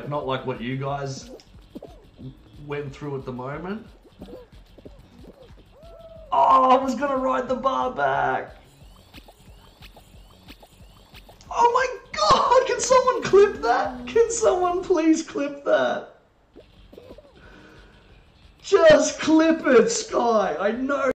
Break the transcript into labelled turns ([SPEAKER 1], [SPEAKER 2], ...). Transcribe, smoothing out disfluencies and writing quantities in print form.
[SPEAKER 1] not like what you guys went through at the moment. Oh, I was gonna ride the bar back. Oh my god, can someone clip that? Can someone please clip that? Just clip it, Sky. I know